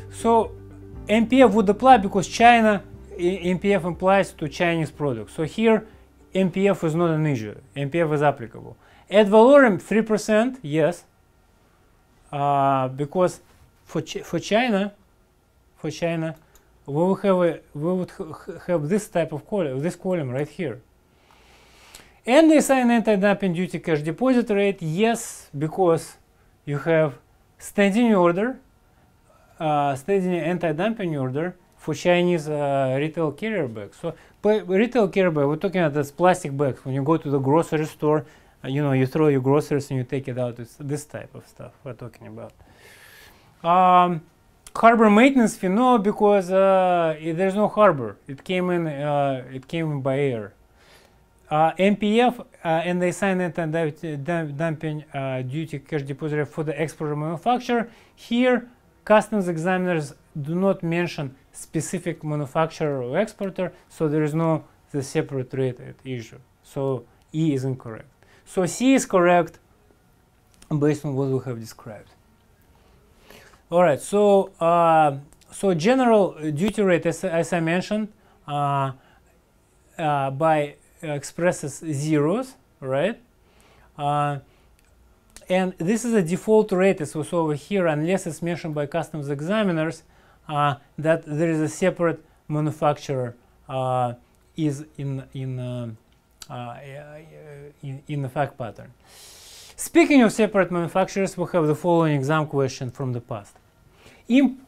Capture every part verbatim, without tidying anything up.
So M P F would apply because China, M P F applies to Chinese products. So here M P F is not an issue. M P F is applicable. Ad valorem three percent, yes, uh, because for Ch for China, for China, we will have a, we would ha have this type of column, this column right here. And they assign anti-dumping duty cash deposit rate, yes, because you have standing order, uh, standing anti-dumping order for Chinese uh, retail carrier bags. So, but retail carrier bag, we're talking about this plastic bags. When you go to the grocery store, uh, you know, you throw your groceries and you take it out. It's this type of stuff we're talking about. Um, harbor maintenance fee, no, because uh, it, there's no harbor. It came in. Uh, it came in by air. Uh, M P F uh, and they assign anti-dumping uh, duty cash deposit for the exporter manufacturer. Here, customs examiners do not mention specific manufacturer or exporter, so there is no the separate rate at issue. So E is incorrect. So C is correct based on what we have described. All right. So uh, so general duty rate, as, as I mentioned, uh, uh, by expresses zeros, right? Uh, and this is a default rate as we saw over here, unless it's mentioned by customs examiners uh, that there is a separate manufacturer uh, is in in, uh, uh, in in the fact pattern. Speaking of separate manufacturers, we have the following exam question from the past. Imp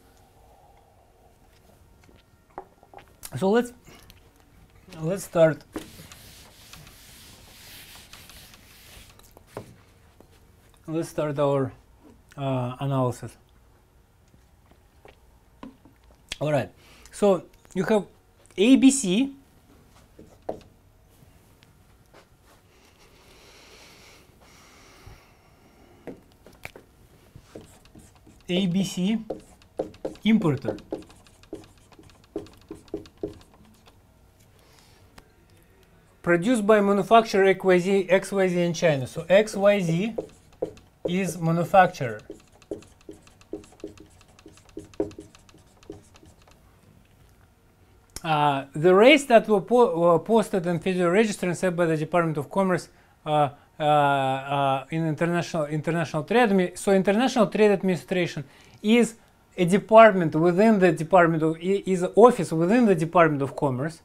so let's let's start. Let's start our uh, analysis. All right. So you have A B C. A B C importer. Produced by manufacturer X Y Z, X Y Z in China. So X Y Z is manufacturer. Uh, the rates that were, po were posted in Federal Register and set by the Department of Commerce uh, uh, uh, in international international trade. So International Trade Administration is a department within the Department of is an office within the Department of Commerce,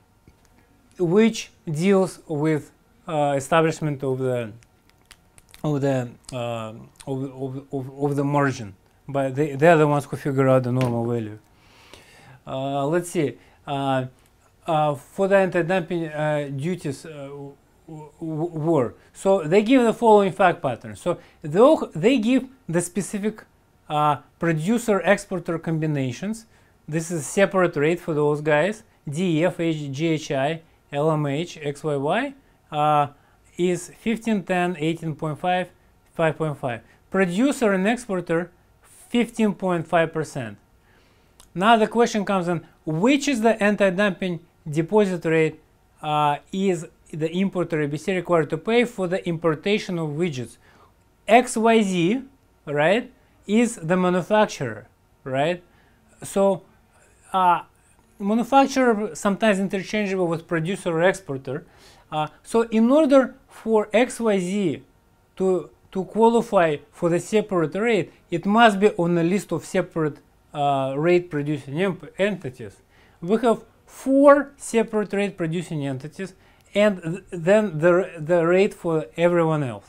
which deals with uh, establishment of the of the uh, of, of, of, of the margin, but they, they are the ones who figure out the normal value. Uh, let's see. Uh, uh, for the anti-dumping uh, duties uh, were so they give the following fact pattern. So they, they give the specific uh, producer-exporter combinations. This is a separate rate for those guys. D E F, G H I, L M H, X Y Y. Uh, is fifteen, ten, eighteen point five, five point five. Producer and exporter, fifteen point five percent. Now the question comes in, which is the anti-dumping deposit rate uh, is the importer A B C required to pay for the importation of widgets? X Y Z, right, is the manufacturer, right? So uh, manufacturer sometimes interchangeable with producer or exporter. Uh, so in order for X Y Z to, to qualify for the separate rate, it must be on a list of separate uh, rate producing entities. We have four separate rate producing entities and th then the, the rate for everyone else.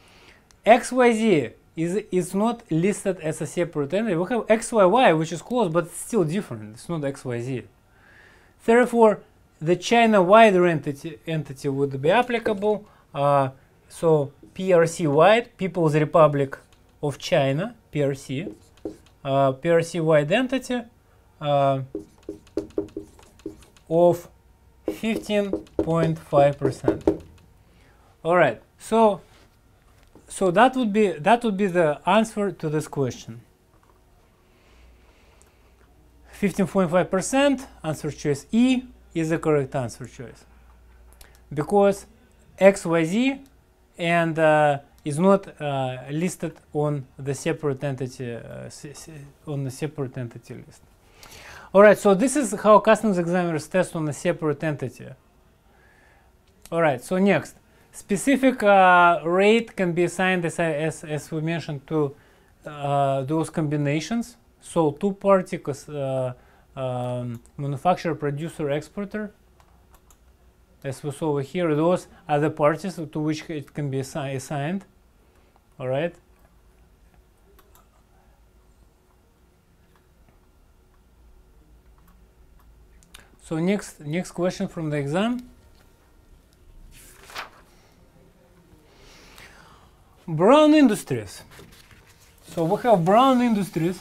X Y Z is, is not listed as a separate entity. We have X Y Y, which is close, but still different. It's not X Y Z. Therefore, the China-wide entity, entity would be applicable. Uh, so P R C-wide, People's Republic of China, P R C, uh, P R C-wide entity uh, of fifteen point five percent. All right, so so that would be that would be the answer to this question. fifteen point five percent, answer choice E is the correct answer choice, because X Y Z and uh, is not uh, listed on the separate entity uh, on the separate entity list. All right, so this is how customs examiners test on a separate entity. All right, so next, specific uh, rate can be assigned as, as, as we mentioned to uh, those combinations. So two party uh, um, manufacturer, producer, exporter. As we saw over here, those are the parties to which it can be assi assigned. All right. So next, next question from the exam. Brown Industries. So we have Brown Industries,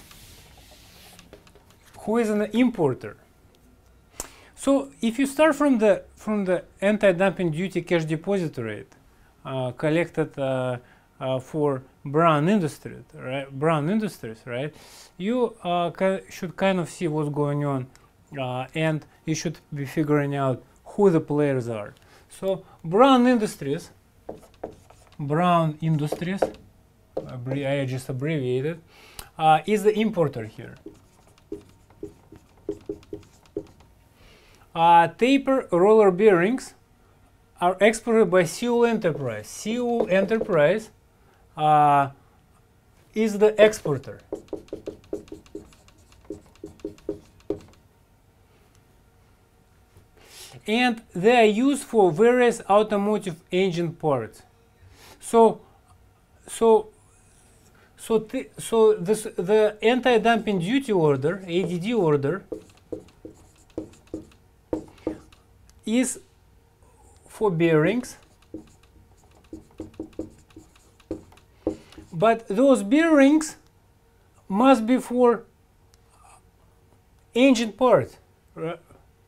who is an importer. So if you start from the from the anti-dumping duty cash deposit rate uh, collected uh, uh, for Brown Industries, right? Brown Industries, right? You uh, should kind of see what's going on, uh, and you should be figuring out who the players are. So Brown Industries, Brown Industries, I just abbreviated, uh, is the importer here. Uh, taper roller bearings are exported by C O Enterprise. C O Enterprise uh, is the exporter. And they are used for various automotive engine parts. So, so, so, th so this the anti-dumping duty order, A D D order, is for bearings, but those bearings must be for engine parts. Right?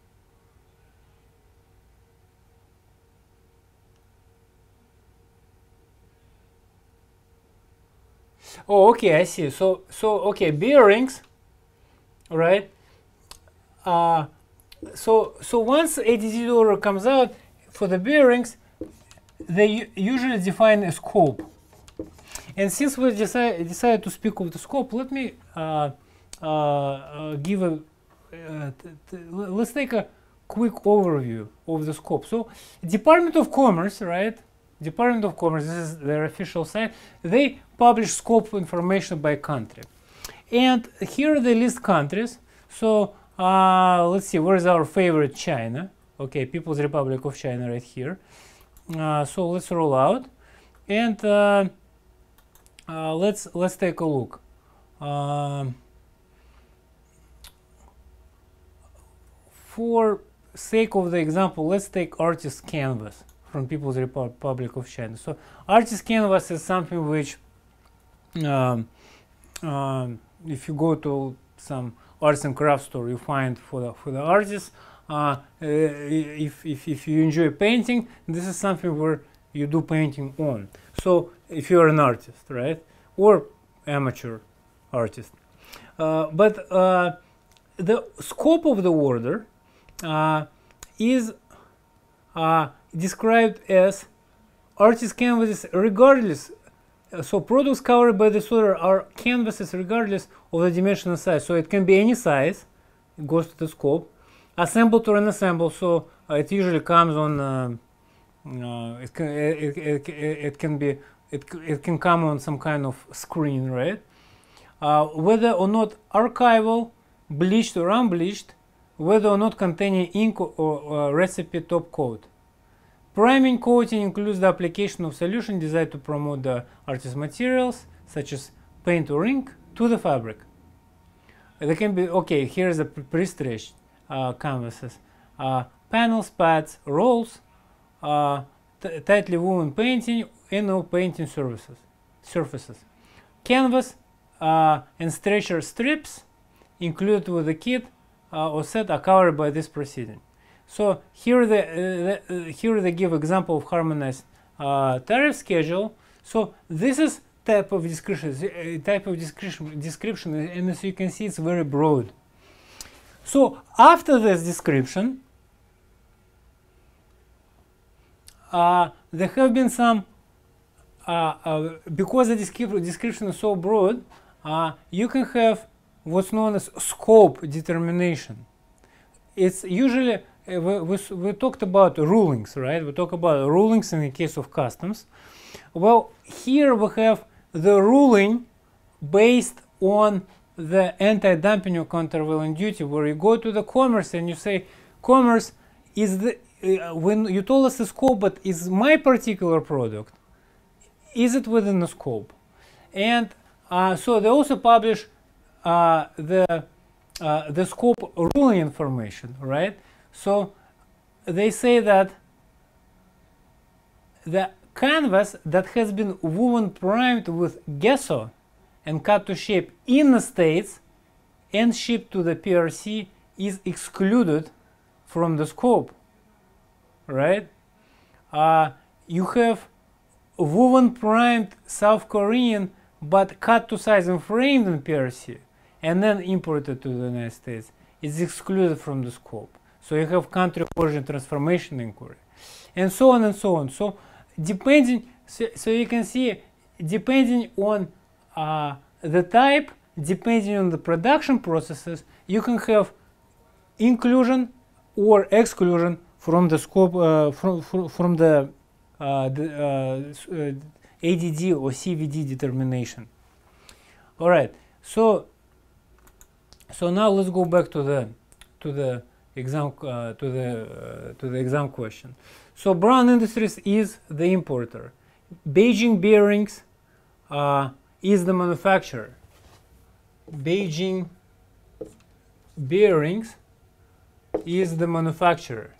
Oh, okay, I see. So, so okay, bearings, right? Uh, so, so once A D D order comes out for the bearings, they usually define a scope. And since we decide, decided to speak of the scope, let me uh, uh, uh, give a. Uh, t t let's take a quick overview of the scope. So, Department of Commerce, right? Department of Commerce, this is their official site, they publish scope information by country. And here they list countries. So uh, let's see, where is our favorite? China. Okay, People's Republic of China right here. Uh, so let's roll out. And uh, uh, let's, let's take a look. Um, for sake of the example, let's take artist canvas from People's Republic of China. So artist canvas is something which, um, um, if you go to some arts and crafts store, you find for the for the artists. Uh, if, if if you enjoy painting, this is something where you do painting on. So if you're an artist, right, or amateur artist, uh, but uh, the scope of the order uh, is uh, described as artist canvases regardless. Uh, so products covered by this order are canvases regardless of the dimension and size. So it can be any size, it goes to the scope. Assembled or unassembled, so uh, it usually comes on. Uh, uh, it can it, it, it, it can be it it can come on some kind of screen, right? Uh, whether or not archival, bleached or unbleached, whether or not containing ink or, or uh, recipe top coat. Priming coating includes the application of solution designed to promote the artist materials, such as paint or ink, to the fabric. They can be, okay, here's the pre-stretched uh, canvases. Uh, panels, pads, rolls, uh, tightly woven painting, and no painting surfaces. surfaces. Canvas uh, and stretcher strips included with the kit uh, or set are covered by this proceeding. So here they, uh, the, uh, here they give example of harmonized uh, tariff schedule. So this is type of description, uh, type of description, description, and as you can see, it's very broad. So after this description, uh, there have been some uh, uh, because the descrip description is so broad, uh, you can have what's known as scope determination. It's usually, uh, we, we, we talked about rulings, right? We talk about rulings in the case of customs. Well, here we have the ruling based on the anti-dumping or countervailing duty, where you go to the commerce and you say, commerce, is the, uh, when you told us the scope, but is my particular product, is it within the scope? And uh, so they also publish uh, the uh, the scope ruling information, right? So they say that the canvas that has been woven primed with gesso and cut to shape in the States and shipped to the P R C is excluded from the scope, right? Uh, you have woven primed South Korean but cut to size and framed in P R C and then imported to the United States. It's excluded from the scope. So you have country of origin transformation inquiry, and so on and so on. So depending, so, so you can see, depending on uh, the type, depending on the production processes, you can have inclusion or exclusion from the scope, uh, from, from, from the, uh, the uh, A D D or C V D determination. All right, so so now let's go back to the to the exam uh, to the uh, to the exam question. So Brown Industries is the importer. Beijing Bearings uh, is the manufacturer. Beijing Bearings is the manufacturer.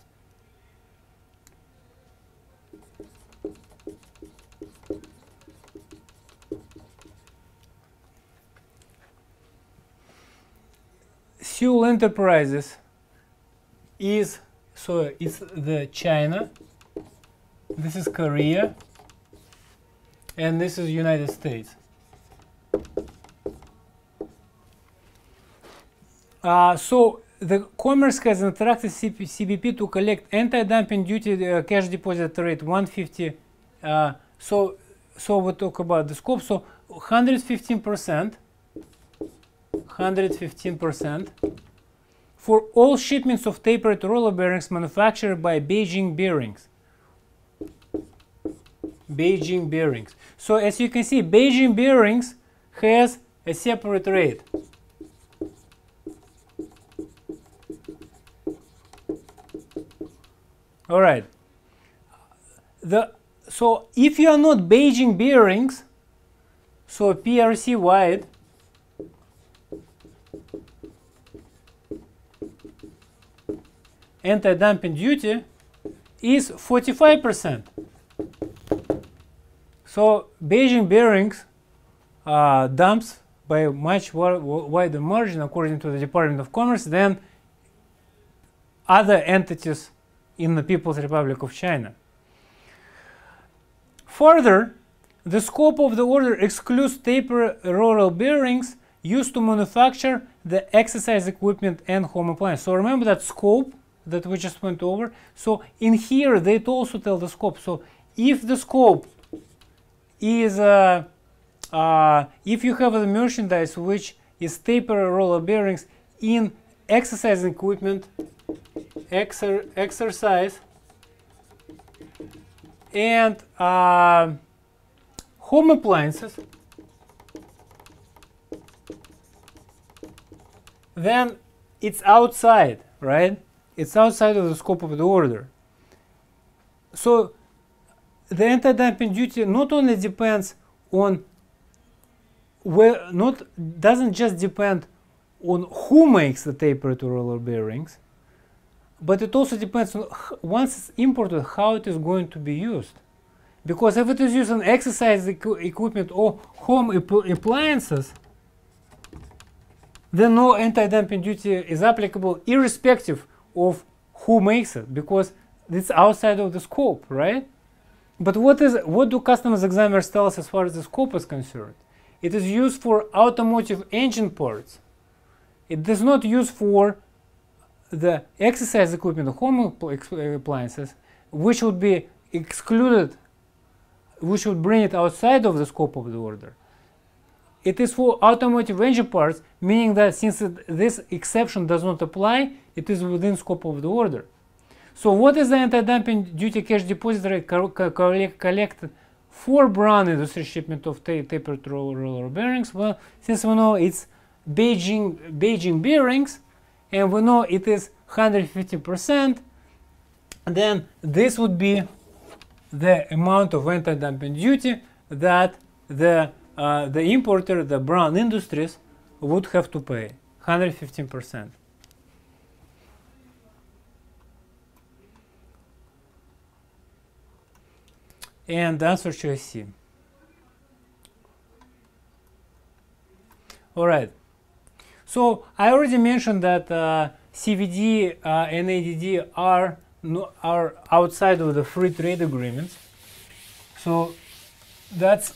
Seoul Enterprises is, so it's the China, this is Korea, and this is United States. Uh, so the Commerce has instructed C B P to collect anti-dumping duty uh, cash deposit rate one fifty. Uh, so so we talk about the scope. So one hundred fifteen percent. one hundred fifteen percent for all shipments of tapered roller bearings manufactured by Beijing Bearings. Beijing Bearings. So as you can see, Beijing Bearings has a separate rate. All right. The, so if you are not Beijing Bearings, so P R C wide, anti-dumping duty is forty-five percent. So Beijing Bearings uh, dumps by a much wider margin, according to the Department of Commerce, than other entities in the People's Republic of China. Further, the scope of the order excludes taper roller bearings used to manufacture the exercise equipment and home appliance. So remember that scope that we just went over. So in here they also tell the scope. So if the scope is uh, uh, if you have the merchandise which is taper roller bearings in exercise equipment, exer exercise and uh, home appliances, then it's outside, right? It's outside of the scope of the order. So the anti-dumping duty not only depends on where, not doesn't just depend on who makes the tapered roller bearings, but it also depends on, once it's imported, how it is going to be used. Because if it is used in exercise equ equipment or home appliances, then no anti-dumping duty is applicable irrespective of who makes it, because it's outside of the scope, right? But what is what do customs examiners tell us as far as the scope is concerned? It is used for automotive engine parts. It does not use for the exercise equipment, home appliances, which would be excluded which would bring it outside of the scope of the order. It is for automotive engine parts, meaning that since it, this exception does not apply, it is within scope of the order. So what is the anti-dumping duty cash deposit rate co co collected for brown industry shipment of ta tapered roller bearings? Well, since we know it's Beijing, Beijing bearings, and we know it is one hundred fifty percent, then this would be the amount of anti-dumping duty that the uh, the importer, the brown industries, would have to pay, one hundred fifteen percent. And the answer choice C. All right. So I already mentioned that uh, C V D uh, and A D D are no, are outside of the free trade agreements. So that's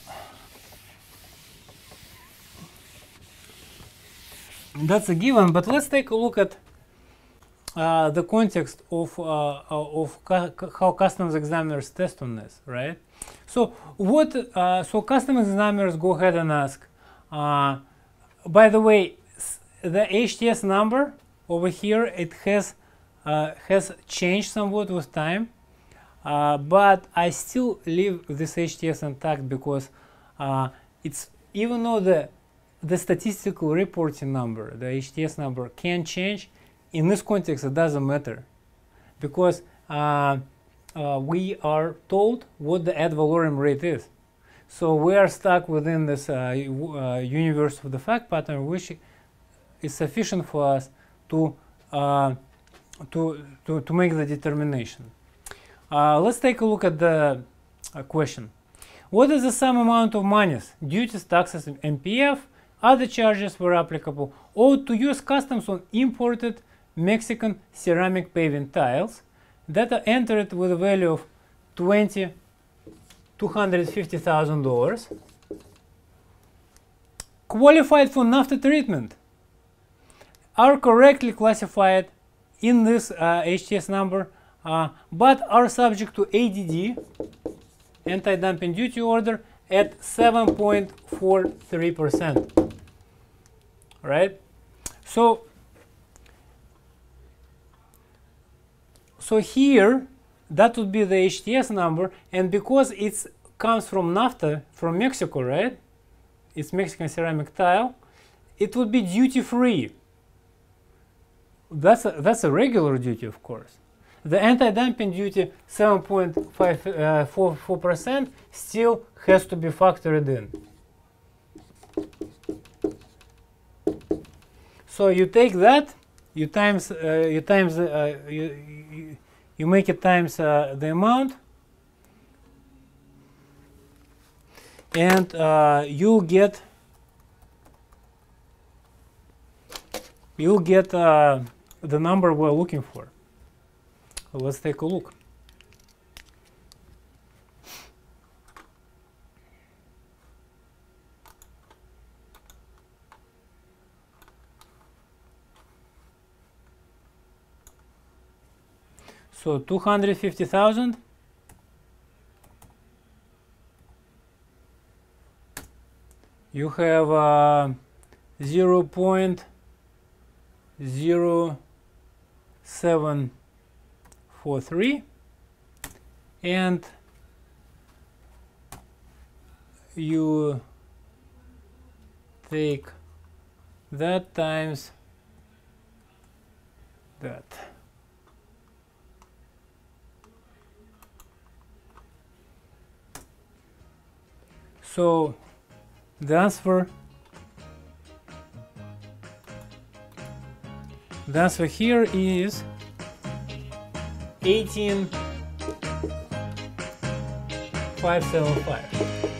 that's a given. But let's take a look at uh, the context of uh, of how customs examiners test on this, right? So what? Uh, so customs examiners go ahead and ask. Uh, by the way, the H T S number over here, it has uh, has changed somewhat with time, uh, but I still leave this H T S intact because uh, it's even though the the statistical reporting number, the H T S number, can change. In this context, it doesn't matter because uh, uh, we are told what the ad valorem rate is. So we are stuck within this uh, uh, universe of the fact pattern, which is sufficient for us to uh, to, to to make the determination. Uh, let's take a look at the uh, question. What is the sum amount of monies, duties, taxes, and M P F, other charges were applicable, owed to U S Customs on imported Mexican ceramic paving tiles that are entered with a value of twenty two hundred fifty thousand dollars, qualified for NAFTA treatment, are correctly classified in this uh, H T S number, uh, but are subject to A D D, anti-dumping duty order, at seven point four three percent. Right? So, so here, that would be the H T S number, and because it comes from NAFTA, from Mexico, right? It's Mexican ceramic tile, it would be duty-free. That's a, that's a regular duty, of course. The anti-dumping duty, seven point five four percent, still has to be factored in. So you take that, you times, uh, you times, uh, you, you, you make it times uh, the amount, and uh, you'll get, you'll get uh, the number we're looking for. Well, let's take a look. So two hundred fifty thousand you have uh, zero point zero seven four three, and you take that times that. So the answer, the answer here is eighteen thousand five hundred seventy-five.